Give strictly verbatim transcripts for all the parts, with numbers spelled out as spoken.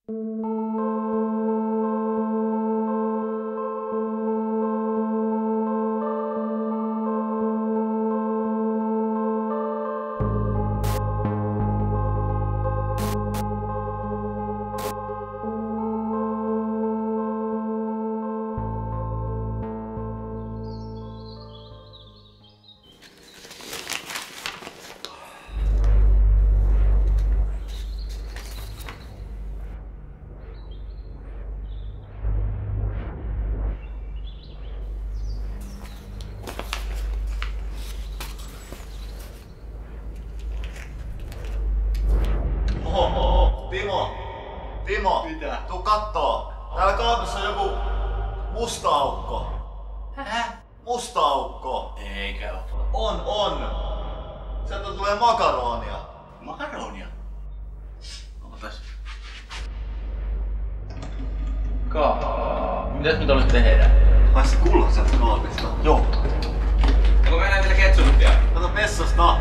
Timo! Timo! Mitä? Tuu kattoo! Täällä kaapissa on joku musta aukko. Häh? Musta aukko. Eikä oo. On, on! Sieltä tulee makaronia. Makaronia? Ootas. Kaa. Mitäs nyt olet tehdä? Ai se kullan sieltä kaapista. Joo. Onko meillä vielä ketsuppia? Kato vessasta.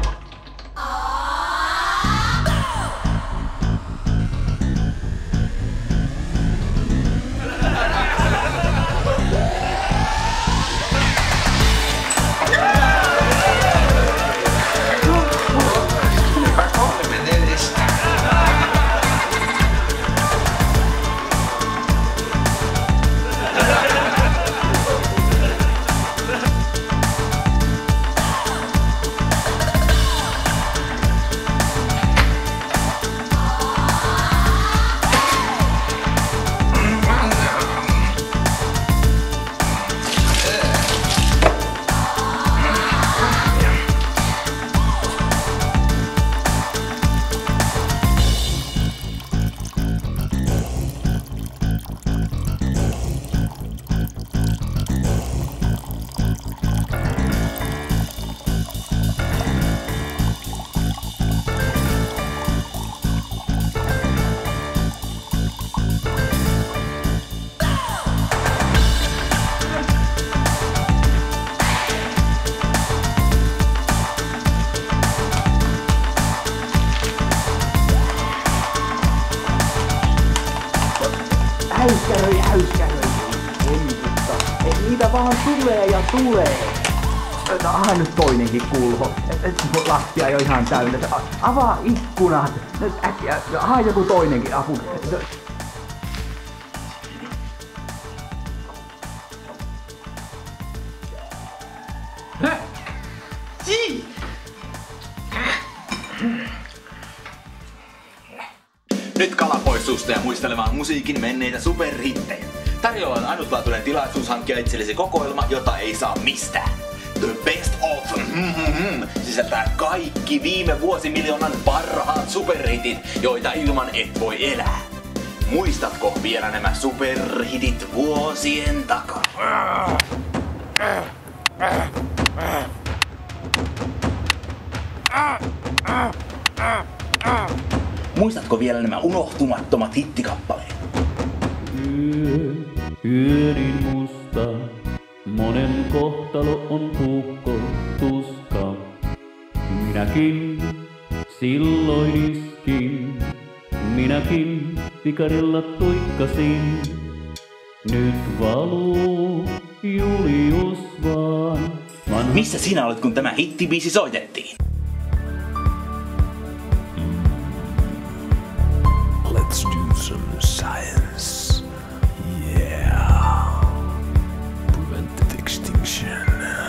Häyskäröi, häyskäröi. Ei mutta. Ei, niitä vaan tulee ja tulee. Aha, nyt toinenkin kulho. Lattia jo ihan täynnä. Avaa ikkunat. Nyt äkkiä. Aha, joku toinenkin apu. Nyt kala pois susta ja muistelemaan musiikin menneitä superhittejä. Tarjolla on ainutlaatuinen tilaisuus hankkia itsellesi kokoelma, jota ei saa mistään. The Best of mm-hmm, sisältää kaikki viime vuosimiljoonan parhaat superhitit, joita ilman et voi elää. Muistatko vielä nämä superhitit vuosien takaa? Muistatko vielä nämä unohtumattomat hittikappaleet? Yö, yönin musta, monen kohtalo on puukko tuska. Minäkin silloin iskin, minäkin pikarilla tuikkasin. Nyt valuu Julius vaan. Man... Missä sinä olet, kun tämä hittibiisi soitettiin? Let's do some science. Yeah. Preventive extinction.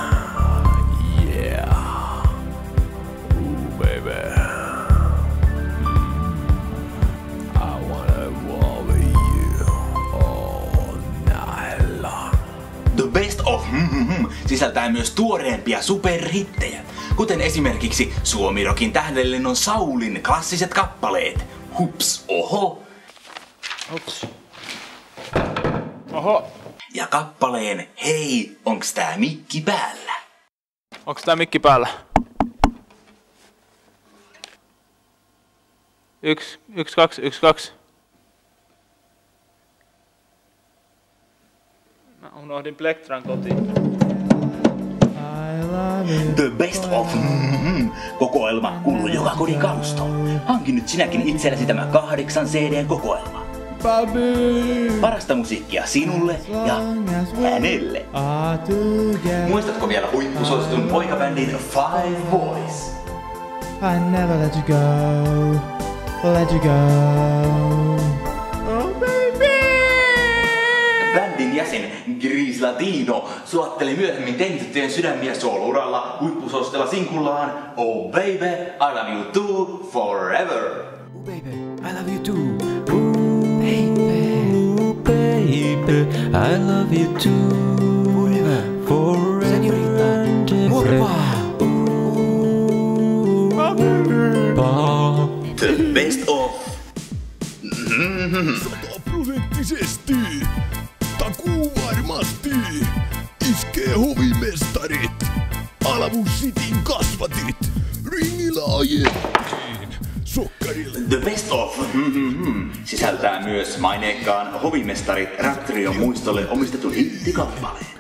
Yeah. Ooh, baby. Mm. I wanna wallow you all night long. The Best of mm-hmm sisältää myös tuoreempia superhittejä, kuten esimerkiksi Suomirokin tähdenlennon Saulin klassiset kappaleet. Hups, oho. Ups. Oho. Ja kappaleen Hei, onks tää mikki päällä? Onks tää mikki päällä? Yksi, yksi, kaksi, yksi, kaksi. Mä unohdin Plektran kotiin. The Best of mm-hmm kokoelma kuuluu joka kodin kalustoon. Hanki nyt sinäkin itsellesi tämä kahdeksan C D-kokoelma. Parasta musiikkia sinulle ja hänelle. Muistatko vielä huippusuositun poikabändin Five Boys? I never let you go, let you go. Oh baby! Bändin jäsen Gris Latino sulatteli myöhemmin tentyttyjen sydämiä soolouralla huippusuositella sinkullaan Oh Baby, I Love You Too Forever. Oh baby, I love you too. Ooh, baby, baby, I love you too. Forever, forever. Señorita, guapa. The best of. Sataprosenttisesti, takuu varmasti, iskee hovimestarit, Alavus Cityn kasvatit, ringillä ajettiin, sokkarille. The best of mm-hmm, sisältää myös maineikkaan hovimestari Rap-trion muistolle omistetun hittikappaleen.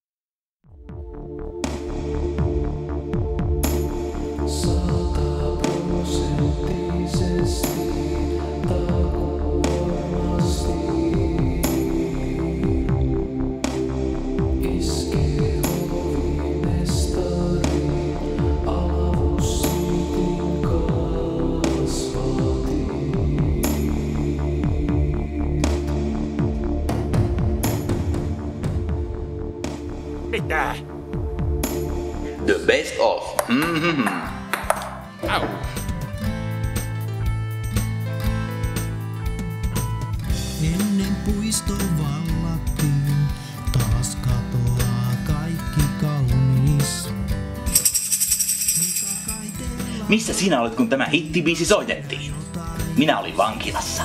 Mitä? The best of. Mm-hmm. Au. Ennen puisto vallattiin, taas katoaa kaikki kaunis. Missä sinä olet, kun tämä hittibiisi soitettiin? Minä olin vankilassa.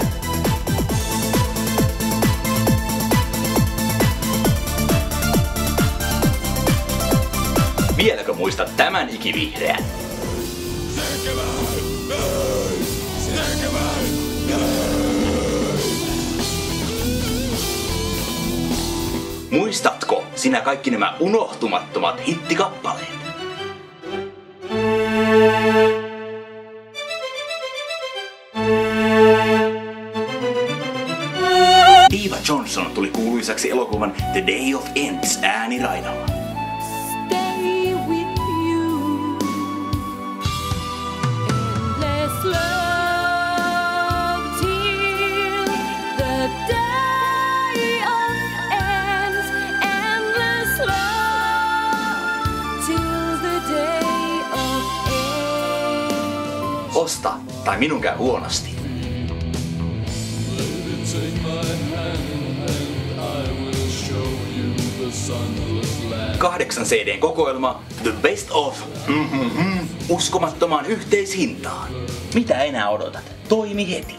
Vieläkö muistat tämän ikivihreän? Muistatko sinä kaikki nämä unohtumattomat hittikappaleet? Diva Johnson tuli kuuluisaksi elokuvan The Day of Ends ääniraidalla. Osta, tai minun käy huonosti. Kahdeksan C D:n kokoelma The Best of mm-hmm, uskomattomaan yhteishintaan. Mitä enää odotat? Toimi heti.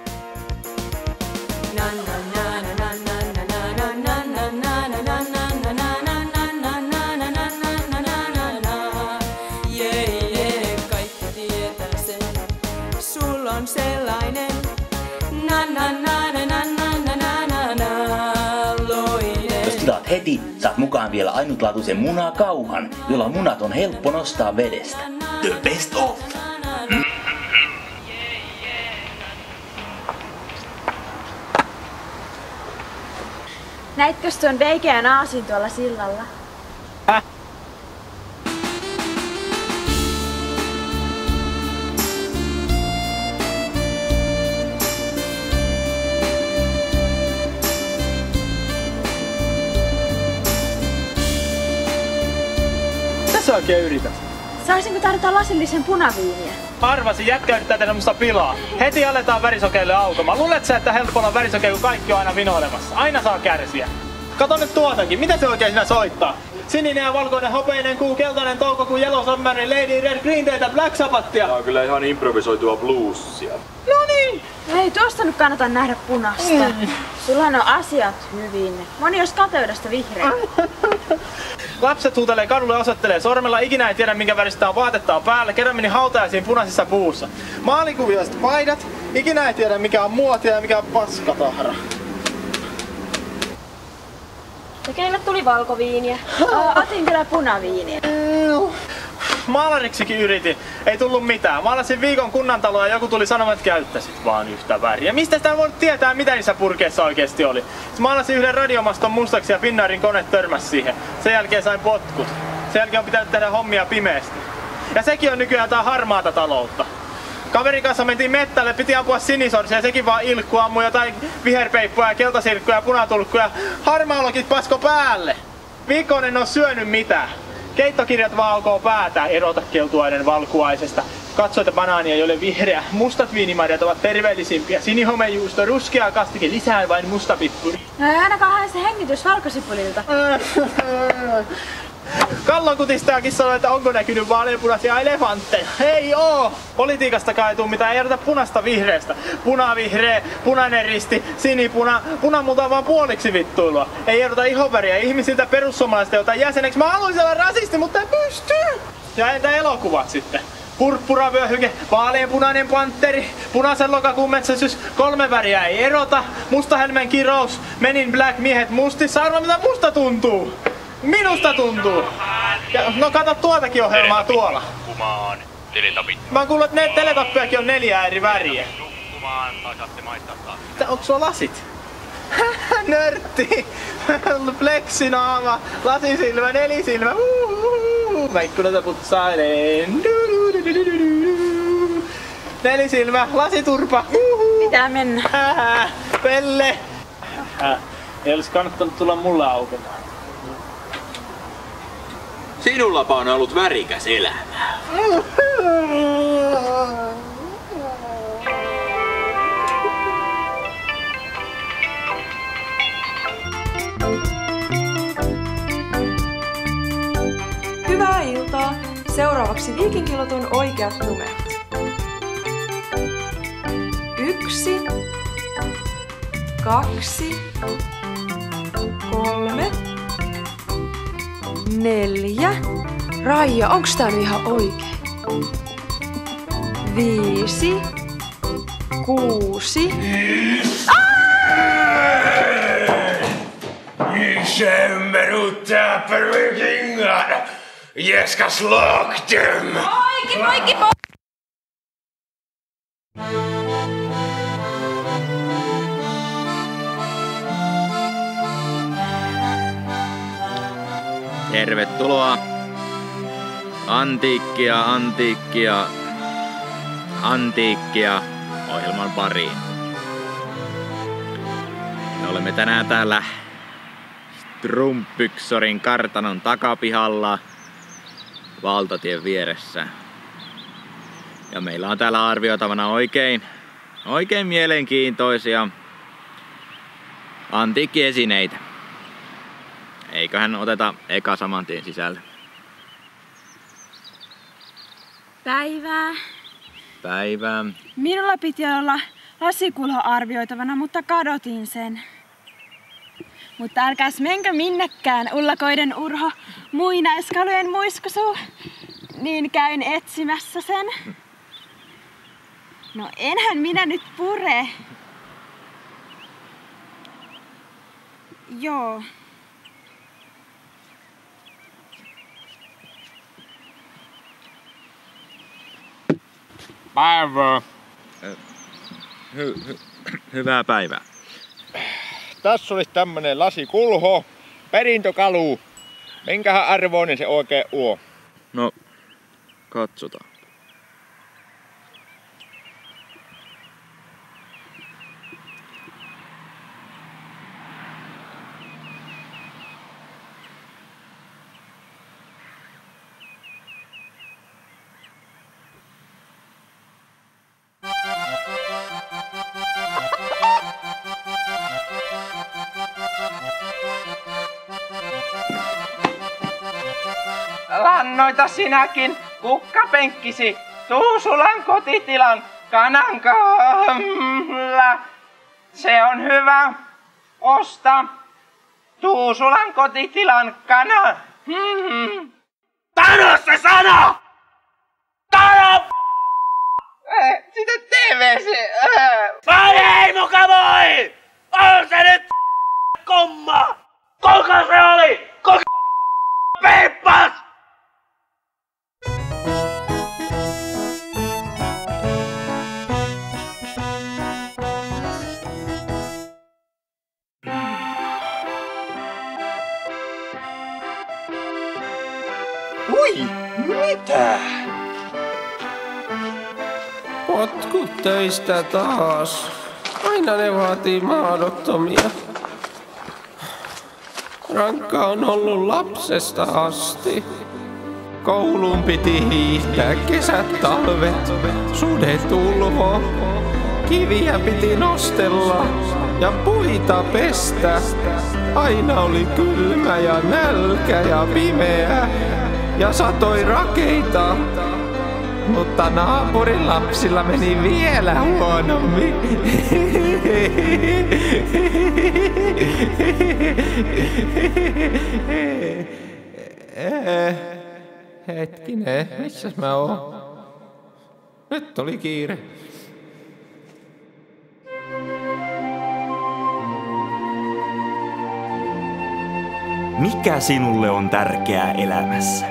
On sellainen na na na na na na na na na loinen. Jos tilaat heti, saat mukaan vielä ainutlaatuisen munakauhan, jolla munat on helppo nostaa vedestä. The best of. Mm. Näitkös tuon veikeän aasin tuolla sillalla? Häh? Sä oikein yrität? Saisinko tarjota lasillisen punaviiniä? Arvasin, jätkä yrittää tehdä musta pilaa. Heti aletaan värisokeille aukomaan. Luulet sä, että helpolla on värisokea, kun kaikki on aina vinoilemassa? Aina saa kärsiä. Kato nyt tuotakin, mitä se oikein siinä soittaa? Sininen ja valkoinen, hopeinen kuu, keltainen toukokuu, yellow submarine, lady red, green dayta, black sabbathia. Tää on kyllä ihan improvisoitua bluesia. No niin! Ei tuosta nyt kannata nähdä punasta. Mm. Sullahan on asiat hyvin. Moni jos kateudesta vihreä. Lapset huutelee kadulle, osoittelee sormella, ikinä ei tiedä minkä väristä on vaatetta on päällä. Kerran meni hautajaisiin punaisissa puussa. Maalikuvioiset paidat, ikinä ei tiedä mikä on muotia ja mikä on paskatahra. Ja kenelle tuli valkoviiniä? Otin kyllä punaviiniä. Maalariksikin yritin. Ei tullut mitään. Maalasin viikon kunnantaloa ja joku tuli sanomaan, että käyttäisit vaan yhtä väriä. Mistä sitä voi tietää, mitä niissä purkeissa oikeesti oli? Maalasin yhden radiomaston mustaksi ja Finnairin kone törmäsi siihen. Sen jälkeen sain potkut. Sen jälkeen on pitänyt tehdä hommia pimeästi. Ja sekin on nykyään tää harmaata taloutta. Kaverin kanssa mentiin mettälle, piti ampua sinisorsia ja sekin vaan ilkkuu, ammui jotain viherpeippuja ja keltasirkkuja ja punatulkkuja. Harmaalokit pasko päälle. Viikkoon en oo syönyt mitään. Keittokirjat vaan alkoo päätä, erota keltuainen valkuaisesta. Katso, että banaani ei ole vihreä. Mustat viinimarjat ovat terveellisimpiä. Sinihomejuusto, ruskea kastike, lisää vain musta pippuri. No ei ainakaan hae se hengitys valkosipulilta. Kallon kutistajakin sanoi, että onko näkynyt vaaleanpunaisia elefantteja. Ei oo! Politiikastakaan ei tuu mitään, ei erota punasta vihreästä. Punavihreä, punainen risti, sinipuna, punamulta on vaan puoliksi vittuilua. Ei erota ihonväriä ihmisiltä perussuomalaista jotain jäseneksi. Mä haluaisin olla rasisti, mutta en pysty! Ja entä elokuvat sitten? Purppuravyöhyke, vaaleanpunainen pantteri, punaisen lokakuun metsästys, kolme väriä ei erota, mustahelmen kirous, Men in Black miehet mustissa, arva mitä musta tuntuu! Minusta tuntuu! Ja, no kato tuotakin ohjelmaa tuolla. Nukkumaan, teletapit. Mä oon kuullut, että ne teletappiakin on neljä eri väriä. Nukkumaan, tai saatte maistaa taas. Onko sulla lasit? Nörtti! Pleksinaama, lasisilmä, nelisilmä. Mä ikkunata putsailen. Nelisilmä, lasiturpa. Pitää mennä. Pelle! Ei olisi kannattanut tulla mulle aukemaan. Sinullapa on ollut värikäs elämä. Hyvää iltaa! Seuraavaksi Viikinkilotun oikeat numerot. Yksi, kaksi, kolme, neljä. Raija, onks tää nyt ihan oikein? Viisi, kuusi. Isämmeruttaa pervikingan. Jeska slog dem. Poikki, poikki, poikki! Tervetuloa Antiikkia, Antiikkia, Antiikkia ohjelman pariin. Me olemme tänään täällä Strumpyksorin kartanon takapihalla valtatien vieressä. Ja meillä on täällä arvioitavana oikein, oikein mielenkiintoisia antiikkiesineitä. Eiköhän oteta eka saman tien sisälle. Päivää. Päivää. Minulla piti olla lasikulho arvioitavana, mutta kadotin sen. Mutta älkääs menkö minnekään, ullakoiden urho, muinaiskalujen muiskusu, niin käyn etsimässä sen. No enhän minä nyt pure. Joo. Päivää. Hy, hy, hyvää päivää. Tässä olisi tämmönen lasikulho, perintökalu. Minkähän arvoinen se oikein on? No, katsotaan. Lannoita sinäkin kukkapenkkisi Tuusulan kotitilan kanankahla. Se on hyvä. Osta Tuusulan kotitilan kana. Hmm. Sano se sana! Sano! Eh, sitä T V C. Eh. Vai ei muka voi! On se nyt komma! Kuka se oli? Kuka Pippas! Ui, mitä? Potkut töistä taas. Aina ne vaatii mahdottomia. Rankka on ollut lapsesta asti. Kouluun piti hiihtää kesät talvet. Sudet ulvo. Kiviä piti nostella ja puita pestä. Aina oli kylmä ja nälkä ja pimeä. Ja satoi rakeita. Mutta naapurin lapsilla meni vielä huonommin. Hetkinen, missäs mä oon? Nyt oli kiire. Mikä sinulle on tärkeää elämässä?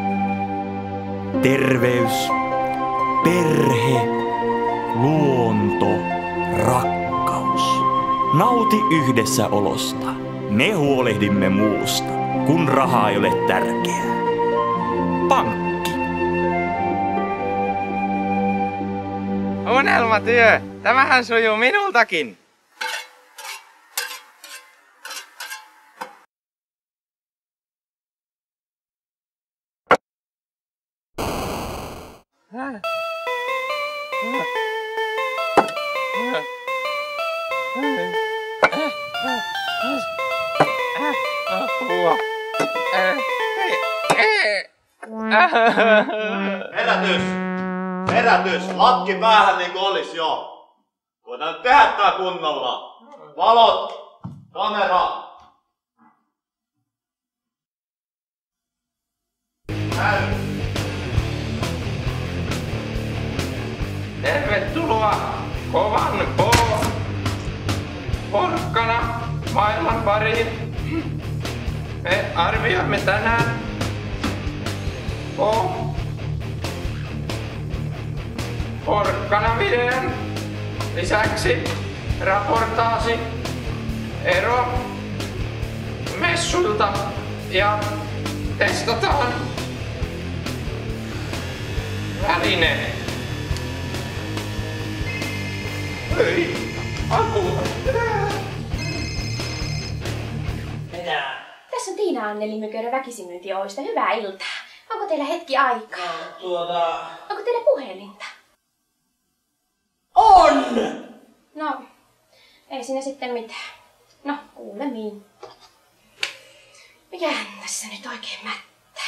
Terveys, perhe, luonto, rakkaus. Nauti yhdessä olosta. Me huolehdimme muusta, kun raha ei ole tärkeää. Pankki. Unelmatyö. Tämähän sujuu minultakin. Herätys! Herätys! Lakki päähän niinku olis jo. Voidaan nyt tehdä tää kunnolla. Valot! Kamera! Näy! Tervetuloa kovan po- porkkana maailman pariin. Me arvioimme tänään po- porkkana-videon lisäksi raportaasi ero messuilta ja testataan väline. Hei, apua! Tässä on Tiina Anneli Mykönen Väkisinmyynti Oystä. Hyvää iltaa. Onko teillä hetki aikaa? No, tuota... Onko teillä puhelinta? On! No, ei siinä sitten mitään. No, kuulemiin. Mikähän tässä nyt oikein mättää?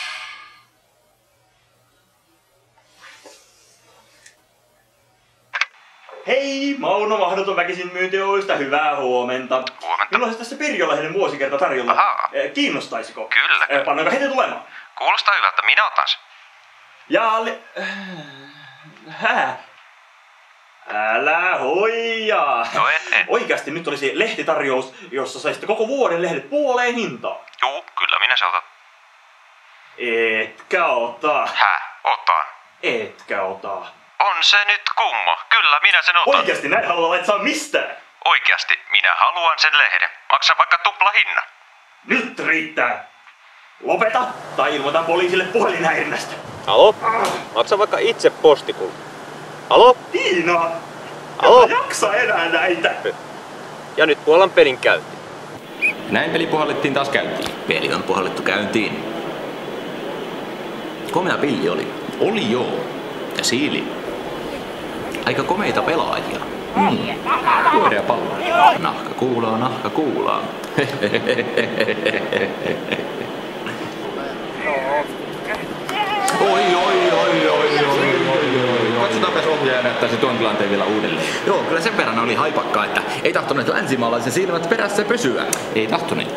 Hei, Mauno Mahdoton Väkisinmyynti Oystä. Hyvää huomenta. Huomenta. Minulla olisi tässä Pirjo-lehden vuosikerta tarjolla. Ahaa. Kiinnostaisiko? Kyllä. Pannaanko heti tulemaan? Kuulostaa hyvältä. Minä otan sen. Ja li... Hää? Älä hoijaa. No en, en. Oikeasti nyt olisi lehtitarjous, jossa saisitte koko vuoden lehdet puoleen hintaan. Juu, kyllä minä se otan. Etkä ota. Hää? Otan. Etkä ota. On se nyt kumma. Kyllä minä sen otan. Oikeasti näin haluaa laittaa mistään. Oikeasti minä haluan sen lehden. Maksa vaikka tupla hinnan. Nyt riittää. Lopeta tai ilmoitan poliisille puhelinhäirinnästä. Alo? Maksa vaikka itse postikulu. Alo? Tiina! Alo? En jaksa enää näitä. Ja nyt puolan pelin käyntiin. Näin peli puhallettiin taas käyntiin. Peli on puhallettu käyntiin. Komea pilli oli. Oli joo. Ja siili. Aika komeita pelaajia. Mm. Pyöreä pallo. Nahka kuulaa, nahka kuulaa. Oi, oi, oi, oi, oi, oi, oi. Katsotaanpas ohjaaja näyttäisi tuon tilanteen vielä uudelleen. Joo, kyllä sen verran oli haipakkaa, että ei tahtoneet länsimaalaisen silmät perässä pysyä. Ei tahtoneet.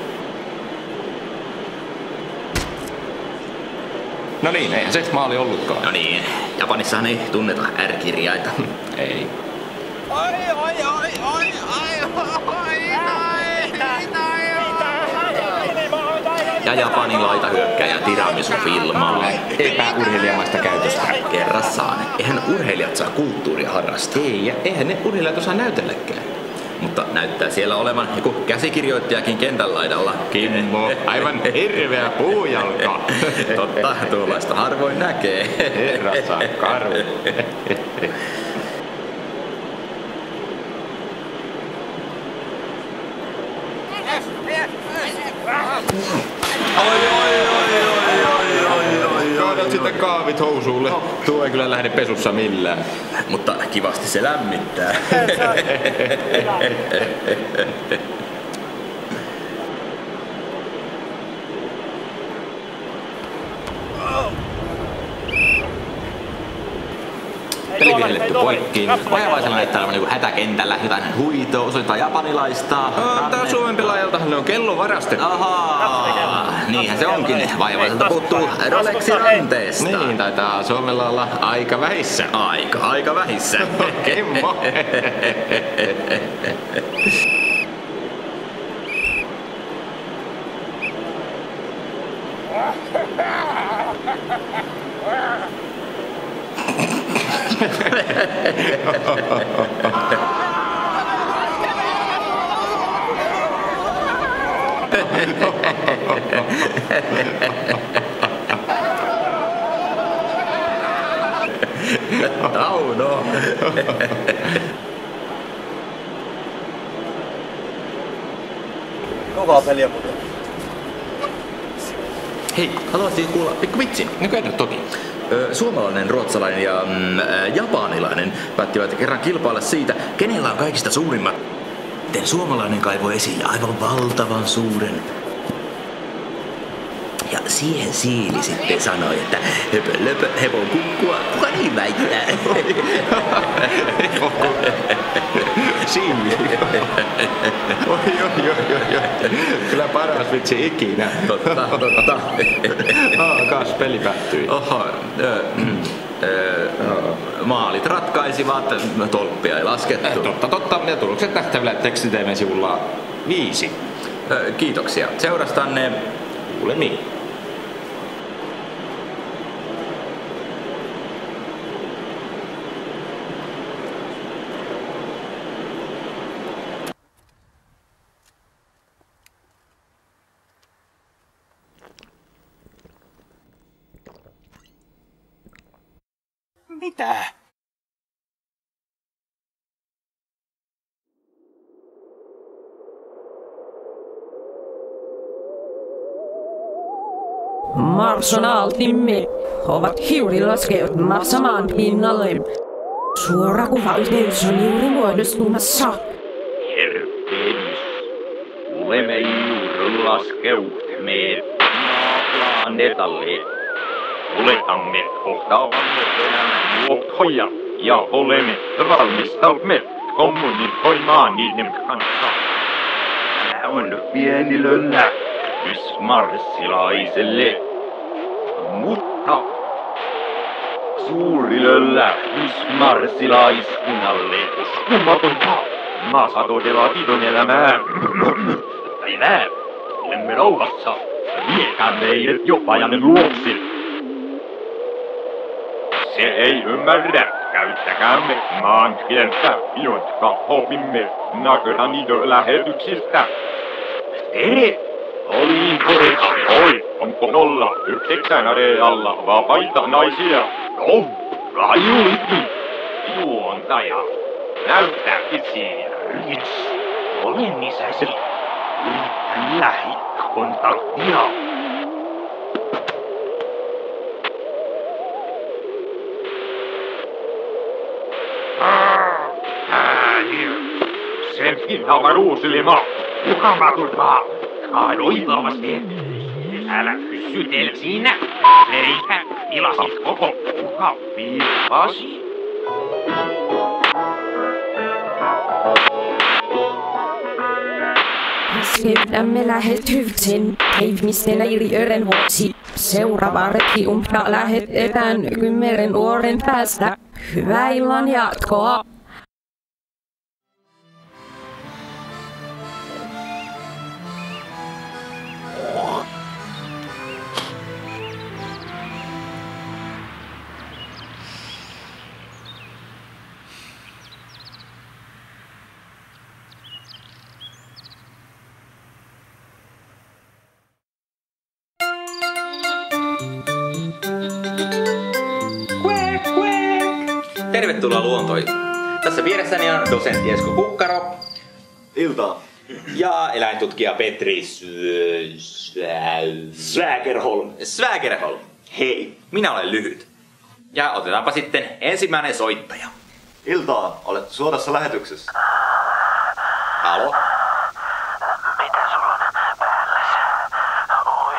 No niin, eihän se maali ollutkaan. No niin, Japanissahan ei tunneta R-kirjaita. Ei. Oi, oi, oi, oi, oi, oi, Ja Japanin laitahyökkäjä tiramisu filmaa. Epäurheilijamaista käytöstä. Kerrassaan. Eihän urheilijat saa kulttuuria harrastaa. Ei, ja eihän ne urheilijat osaa näytelläkään. Mutta näyttää siellä olevan joku käsikirjoittajakin kentän laidalla. Kimmo, aivan hirveä puujalka. Totta, tuollaista harvoin näkee. Herrassa karu. Kaadat sitten kaavit housuulle. Tuo ei kyllä lähde pesussa millään. Mutta kivasti se lämmittää. Pelikin helletty poikki. Vajavaisella näyttää olevan niinku hätäkentällä. Jotain huitoa, osoittaa japanilaista. No, tää Suomen pelaajaltahan ne on kello varastettu. Ahaa, niinhän se onkin. Vajavaiselta puuttuu Rolexi ranteesta. Niin, taitaa Suomella olla aika vähissä. Aika, aika vähissä. Kimmo. Tauno. Kovaa peliä muuten. Hei, haluaisin kuulla pikku vitsi. No kerro toki. Suomalainen, ruotsalainen ja mm, japanilainen päättivät kerran kilpailla siitä, kenellä on kaikista suurimmat. Miten suomalainen kaivoi esille aivan valtavan suuren. Ja siihen Siili sitten sanoi, että höpö löpö, hevon kukkua, kuka niin väittää? Siili. Oi, oi, oi, oi. Kyllä paras vitsi ikinä. Totta, totta. Ah, kas peli päättyi. Oho, ö, ö, maalit ratkaisivat, tolppia ei laskettu. Totta, totta. Ja tulokset nähtävillä tekstiteemme sivulla viisi. Ö, kiitoksia. Seurastanne kuulemiin. Mitä? Marsonaatimme ovat hiuri laskeutumaan samaan pinnalle. Suora kuvayhteys on juuri muodostumassa. Tervehdys. Olemme juuri laskeutuneet planeetalle. Oletamme kohtaavamme elämän muotoja ja olemme valmistautuneet kommunikoimaan niiden kanssa. Tämä on pieni löllähdys marssilaiselle, mutta suuri löllähdys marssilaiskunnalle. Uskomatonta! Maassa todella kiiton elämää. Päivää! Olemme rauhassa. Viekää meidät jopajainen luoksi. Se ei ymmärrä. Käyttäkäämme maan kieltä, jotka opimme Nagranito-lähetyksistä. Tere! Oli koreka. Oi, onko nolla yhdeksän arealla vapaita naisia? Oh, rajuitti. Juontaja. Näyttää itseään ryhdissä. Olen isäsi. Yritän lähikontaktia. Senkin avaruusilma. Mukavatumpaa. Kaadoitavasti. Älä pysytele siinä. Eikä pilasit koko kukapiipasi. Keskeytämme lähetyksen ihmisten leiriöiden vuoksi. Seuraava retkiumpna lähetetään kymmenen vuoden päästä. Hyvää illan jatkoa! tervetuloa luontoiltaan. Tässä vieressäni on dosentti Esko Kukkaro. Iltaa. Ja eläintutkija Petri Svägerholm. Svägerholm. Hei, minä olen lyhyt. Ja otetaanpa sitten ensimmäinen soittaja. Iltaa, olette suorassa lähetyksessä. Halo? Mitä sulla on päälläsi? Oi.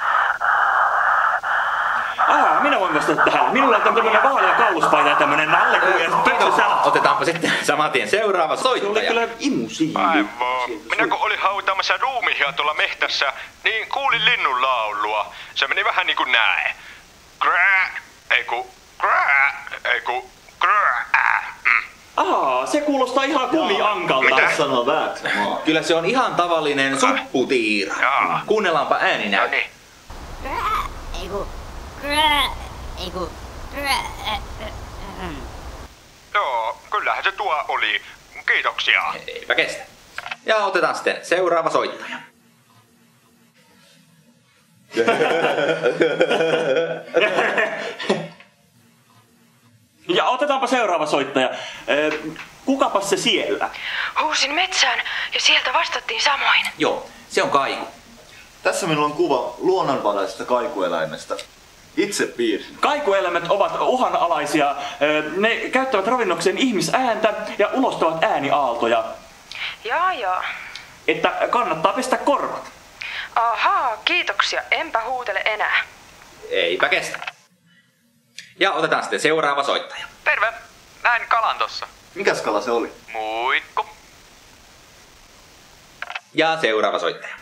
Ah, minä voin vastata tähän. Minulla on tämmönen vaalea kauluspaita ja tämmönen nallekuja. Otetaanpa sitten saman tien seuraava soittaja. Se oli kyllä imusiivi. Aivan. Minä kun olin hautaamassa ruumihia tuolla mehtässä, niin kuulin linnun laulua. Se meni vähän niinku näin. Krää, ei ku, krää, ei ku, krää. Mm. Aa, se kuulostaa ihan kumiankalta. Mitä? Sanoo vääksä. Kyllä se on ihan tavallinen supputiira. Jaa. Kuunnellaanpa ääninä. No niin. Ei ku, krää, ei ku, krää. Joo, kyllähän se tuo oli. Kiitoksia. Eipä kestä. Ja otetaan sitten seuraava soittaja. Ja otetaanpa seuraava soittaja. Kukapas se siellä? Huusin metsään ja sieltä vastattiin samoin. Joo, se on kaiku. Tässä minulla on kuva luonnonvaraisesta kaikueläimestä. Itse piirsin. Kaikueläimet ovat uhanalaisia. Ne käyttävät ravinnokseen ihmisääntä ja ulostavat ääniaaltoja. Jaa, jaa. Että kannattaa pestä korvat. Ahaa, kiitoksia. Enpä huutele enää. Eipä kestä. Ja otetaan sitten seuraava soittaja. Terve. Näin kalan tossa. Mikäs kala se oli? Muikku. Ja seuraava soittaja.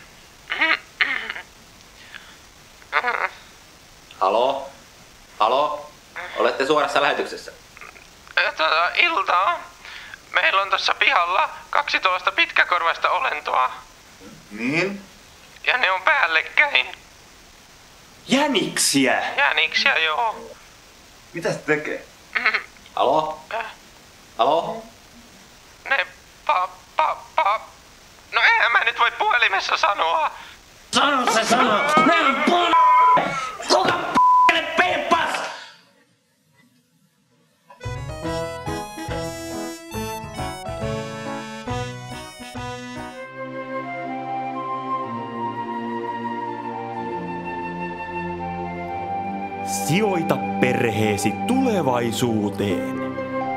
Halo? Halo? Olette suorassa lähetyksessä. Tota, iltaa. Meillä on tossa pihalla kaksitoista pitkäkorvaista olentoa. Niin? Ja ne on päällekkäin. Jäniksiä? Jäniksiä, joo. Mitä se tekee? Halo? Halo? Ne pa, pa, pa. No eihän mä nyt voi puhelimessa sanoa. Sano se sano! Ne on p***! Kuka p***le peippas? Sijoita perheesi tulevaisuuteen.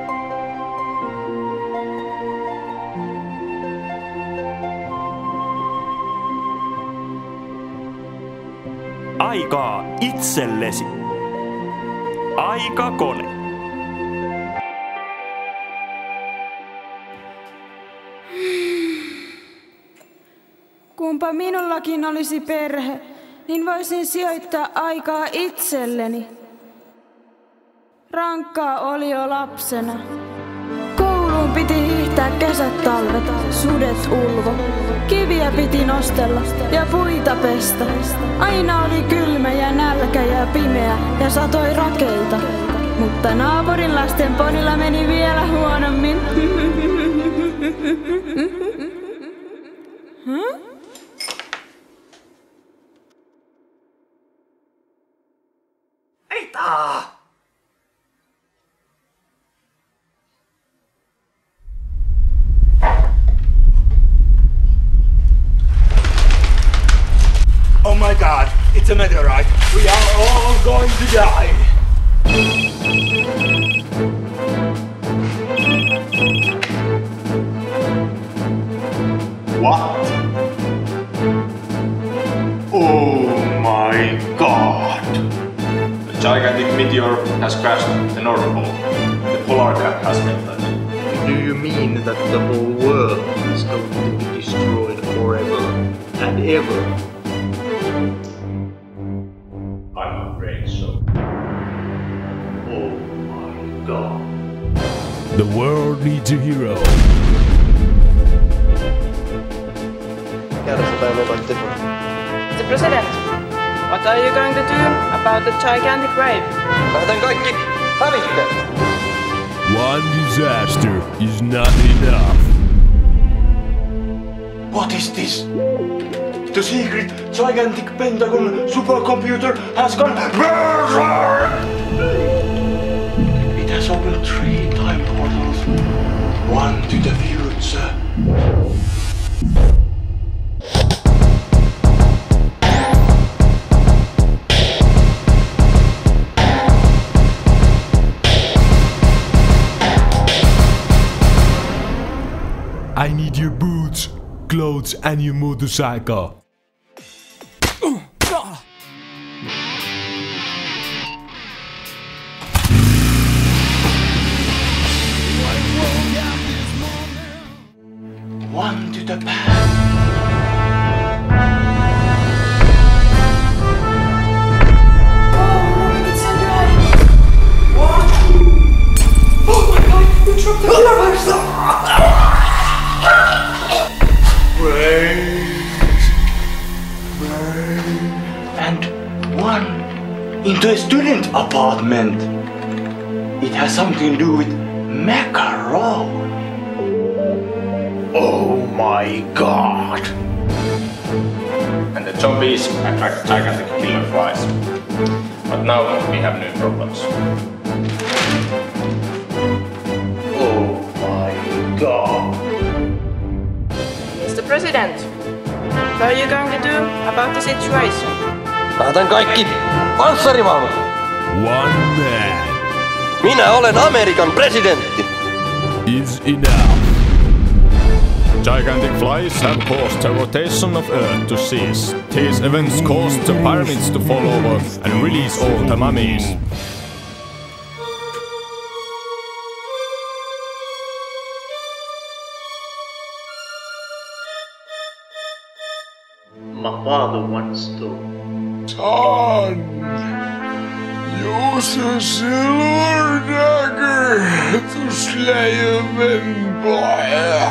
Aikaa itsellesi. Aikakone. Kumpa minullakin olisi perhe, niin voisin sijoittaa aikaa itselleni. Rankkaa oli jo lapsena. Kouluun piti hiihtää kesät talvet, sudet ulvo. Kiviä piti nostella ja puita pestä. Aina oli kylmä ja nälkä ja pimeä ja satoi rakeita. Mutta naapurin lasten podilla meni vielä huonommin. Huh? Eita! Oh my god, it's a meteorite. We are all going to die. What? Oh my god. A gigantic meteor has crashed the North Pole. The polar cap has melted. Do you mean that the whole world is going to be destroyed forever and ever? I'm afraid so. Oh my god. The world needs a hero. The President, what are you going to do about the gigantic wave? Lähdetään kaikki hävittämään. One disaster is not enough. What is this? The secret gigantic Pentagon supercomputer has gone. It has opened three time I need your boots, clothes, and your motorcycle. One to the back. And one into a student apartment. It has something to do with macaron. Oh my god! And the zombies attract gigantic killer flies. But now we have new problems. Oh my god! Mister President, what are you going to do about the situation? Lähetän kaikki panssarivaunut! One man. Minä olen Amerikan presidentti! Is enough. Gigantic flies have caused the rotation of Earth to cease. These events caused the pyramids to fall over and release all the mummies. My father once told me, Son, use a silver dagger to slay a vampire.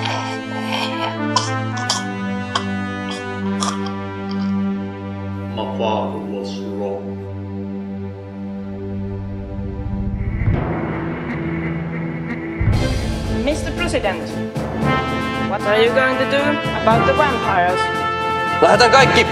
my father was wrong. Mister President, what are you going to do about the vampires? Lähetän kaikki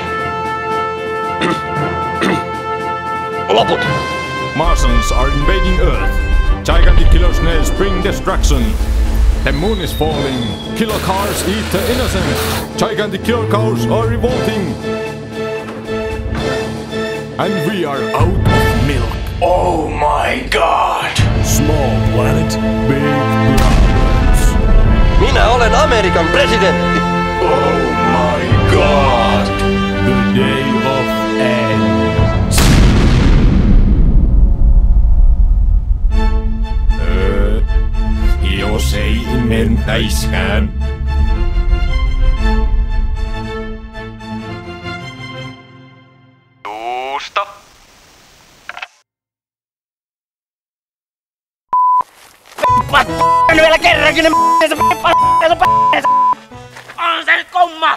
loput. Martians are invading Earth. Gigantic killer snails bring destruction. The moon is falling. Killer cars eat the innocent. Gigantic killer cows are revolting. And we are out of milk. Oh my god! Small planet, big problems. Minä olen Amerikan presidentti. Oh my god! The day of ends. Öö, jos ei mentäiskään. Juusto. P***n vielä kerrankin ne m***ensa p***ensa p***ensa! On se nyt kumma!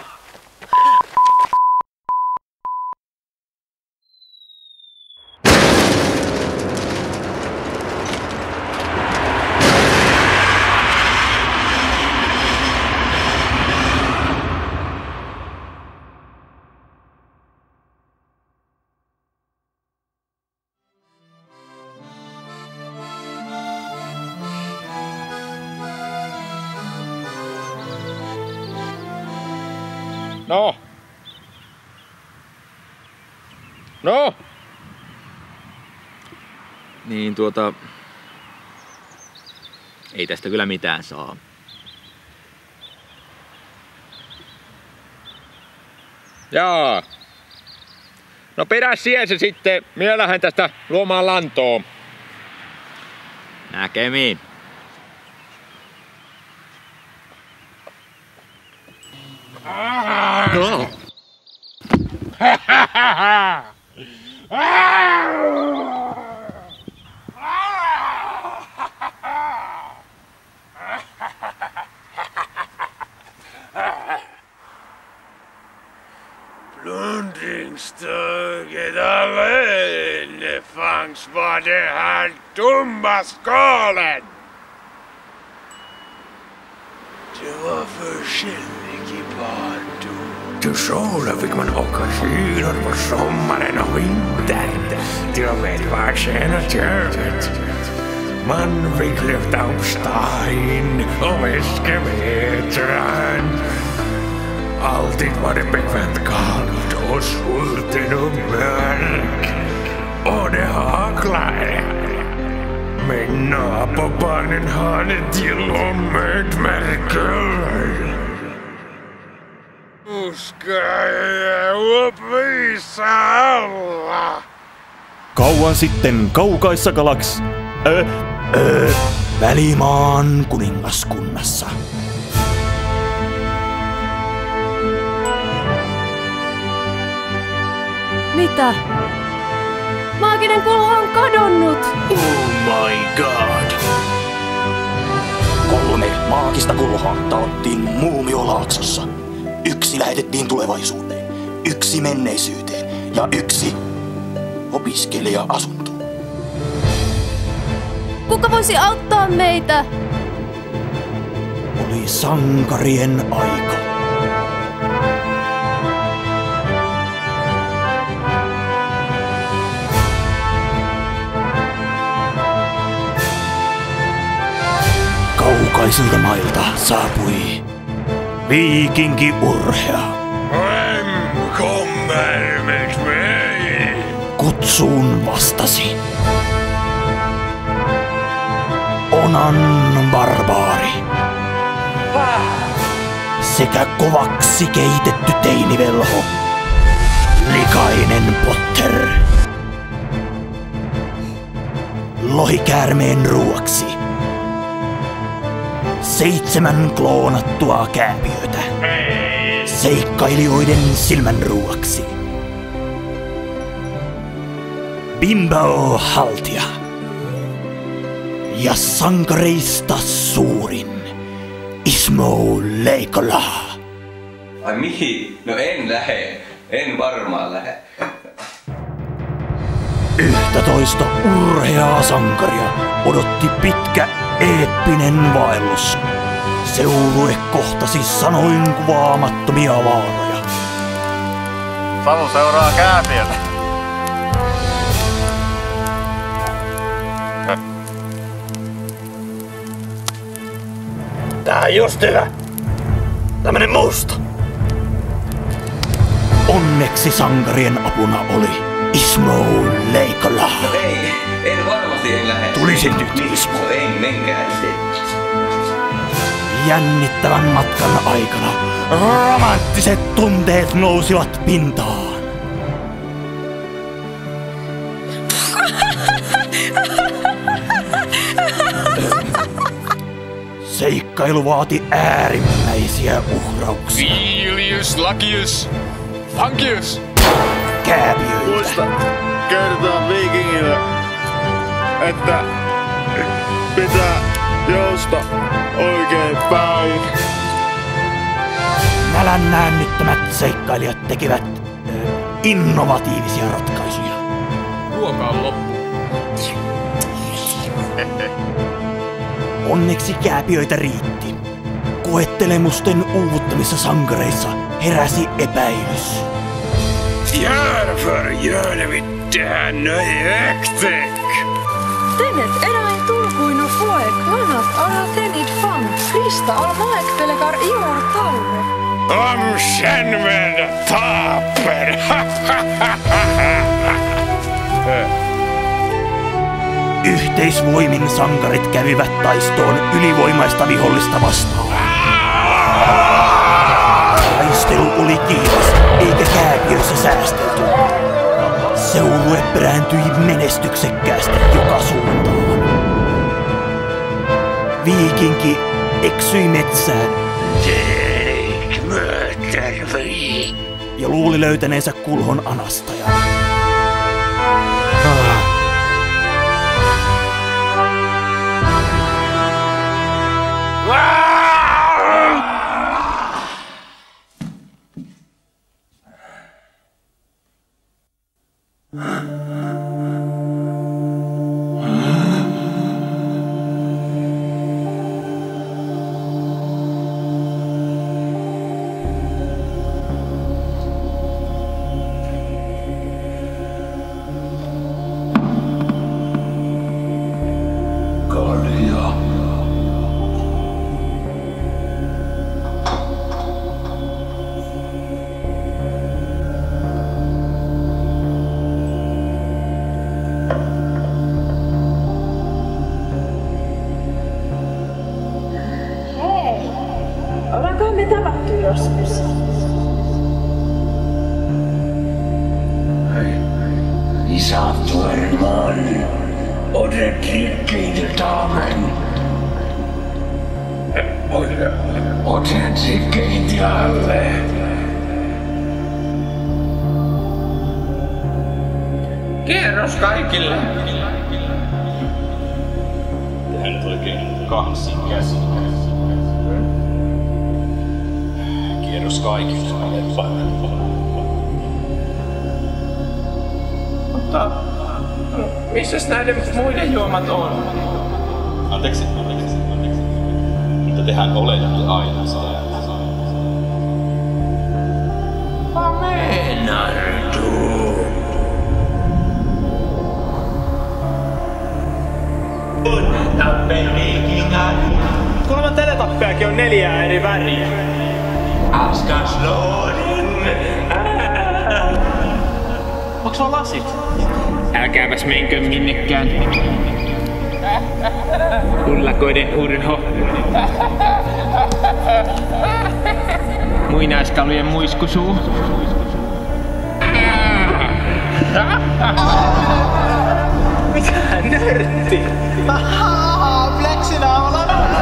No. No. Niin tuota... Ei tästä kyllä mitään saa. Jaa. No pidä siihen se sitten. Minä lähden tästä luomaan lantoa. Näkemiin. No. Plundringstöget alene fanns var det här dumma skalen. Det var försäljning i barndom. Till solen fick man åka skidor på sommaren och vintern. Till och med var sena köret. Man fick lyfta upp Stein och viska vetran. Alltid var det bekvämt kallt och svulten och mörk. Och det haglade. Men napabarnen hade till och med märkel. Nu ska jag uppvisa alla. Kauan sitten kaukaissa galaks... Ö, ö, Välimaan kuningaskunnassa. Mitä? Maaginen kulho on kadonnut! Oh my god! Kolme maagista kulhoa taottiin Muumiolaaksossa. Yksi lähetettiin tulevaisuuteen, yksi menneisyyteen ja yksi opiskelija-asuntoon. Kuka voisi auttaa meitä? Oli sankarien aika. Kaukaisilta mailta saapui viikinki Urhea. Vem kommer med mig? Kutsuun vastasi Onan barbaari sekä kovaksi keitetty teinivelho Likainen Potter. Lohikäärmeen ruoksi seitsemän kloonattua kääpiötä seikkailijoiden silmän ruoksi. Bimbo Haltia ja sankareista suurin Ismo Leikola. Ai mihin? No en lähe. En varmaan lähe. Yhtätoista urheaa sankaria odotti pitkä eeppinen vaellus. Seurue kohtasi sanoin kuvaamattomia vaaroja. Samu seuraa kääpiötä. Tää on just hyvä. Tämmönen musta. Onneksi sankarien apuna oli Ismo Leikola. No ei, en varmasti en lähde. Tulisin nyt, Ismo. No ei, menkää itse. Jännittävän matkan aikana romanttiset tunteet nousivat pintaan. Seikkailu vaati äärimmäisiä uhrauksia. Filius, Lakius, Funkius! Kääpiöitä. Muista kertoa viikingille, että pitää jousta oikein päin. Nälän näännyttämät seikkailijat tekivät ö, innovatiivisia ratkaisuja. Ruoka on loppu. Onneksi kääpiöitä riitti. Koettelemusten uuvuttamissa sankareissa heräsi epäilys. Varför gör vi det nöjaktigt? Tenet eräin tulkuinu poek, vanat ala tenit fan, Krista ala maekpelekar ior taulu. Omkänvända taper! Yhteisvoimin sankarit kävivät taistoon ylivoimaista vihollista vastaan. Taistelu oli kiivas, eikä kääpiöissä säästelty. Seurue perääntyi menestyksekkäästi joka suuntaan. Viikinki eksyi metsään ja luuli löytäneensä kulhon anastajan. joskus. Ich sagte ein Mann oder Trittlieder damen. Oder, oder sie geht ja alle. Kierros kaikille! Tehän nyt oikein kaksin käsi. Kierros kaikille. Mutta missäs näiden muiden juomat on? Anteeksi, anteeksi, anteeksi. Mutta tehän oletatte aina sitä. Menardu. Kuulemma teletappiakin on neljää eri väriä. Onks sulla lasit? Älkääpäs menkö minnekään. Ullakoiden urho. Muinaiskalujen muiskusuu. Mitä nörtti? Ahaa, pleksinaula!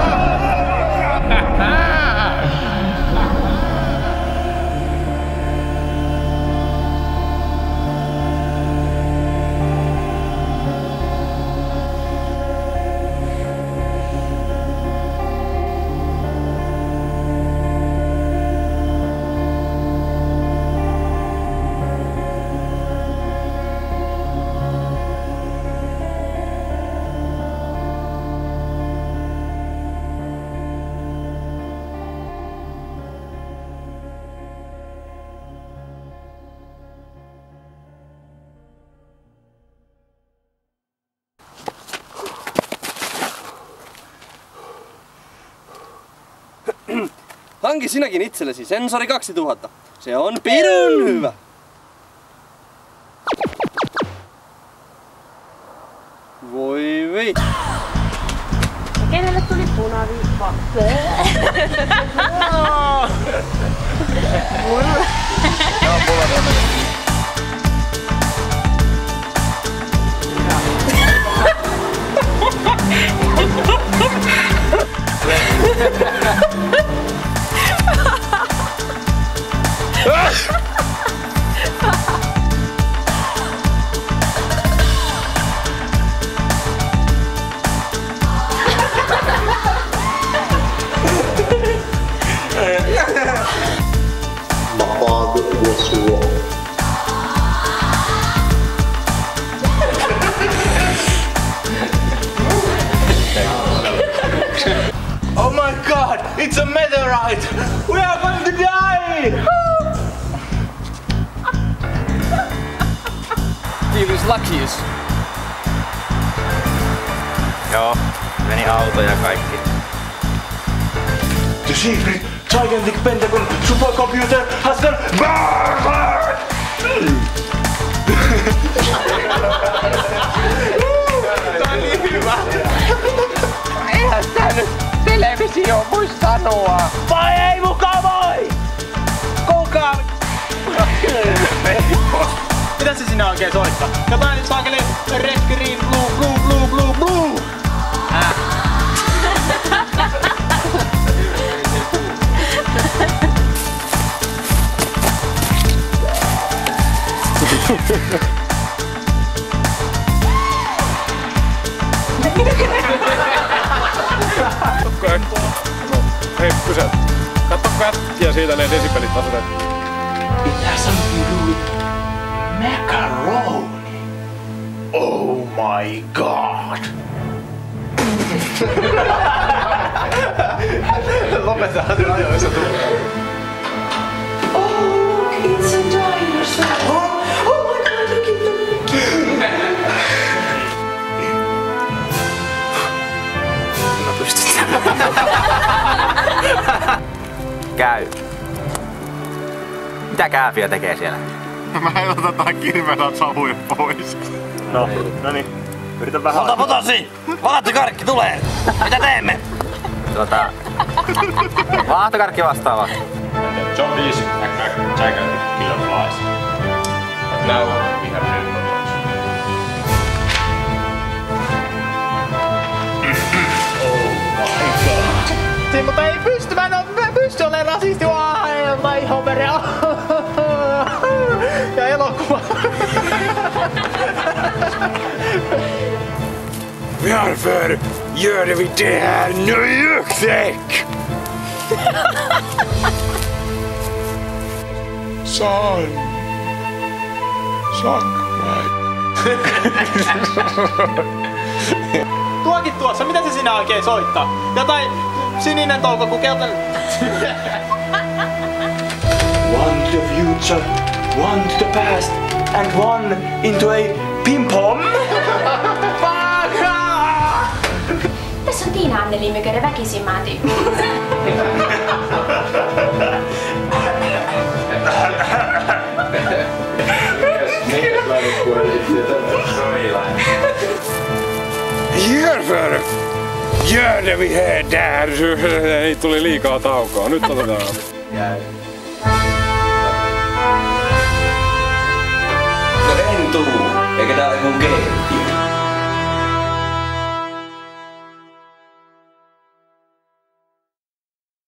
Hanki sinäkin itsellesi Sensori kaksituhatta. Se on pirun hyvä. Voi vei. Kenelle tuli punaviippa? Mulle. Joo, mulla on Oh my god, it's a meteorite! We are going to die! Kiitos Lakius. Joo, meni auto ja kaikki. The secret gigantic Pentagon supercomputer has gone bad! Tää on niin hyvä! Eihän tää nyt televisio voi sanoa. Vai ei muka voi! Kuulkaa! Mitä se sinä oikein soittaa? Jotain nyt saakeli red, green, blue, blue, blue, blue, blue! Äh. Hei, pysäyt. Katso pätkiä siitä ne desibelit tasoitet. It has something to do with macaroni. Oh my god. Lopetetaan sen ajoissa tulee. Oh, look, it's a dinosaur. Oh, oh my god, look at the... No pystyt. Käy. Mitä Kääpiö tekee siellä? Mä otetaan kirvenat savuja pois. No, no niin. Yritän vähän... Ota potosi! Vaahtokarkki tulee! Mitä teemme? Tuota... Vaahtokarkki vastaava. then John Dee's attract gigantic killer flies. But now we have new problems. Oh my god. Siin, mutta ei pysty, mä en, oo, mä en pysty olemaan rasisti. Mä ihan veren. Ja elokuva. Varför gör vi det här nu, Juxek? Son. Suck my... Tuokin tuossa, mitä se sinä oikein soittaa? Jotain sininen toukokuu, keltainen... One to the future, one to the past, and one into a pim-pom. Tässä on Tiina Anneli Mykänen väkisimään tyyppi. Järför! Gör vi här där? Ei tuli liikaa taukoa. Nyt otetaan. No en tuu.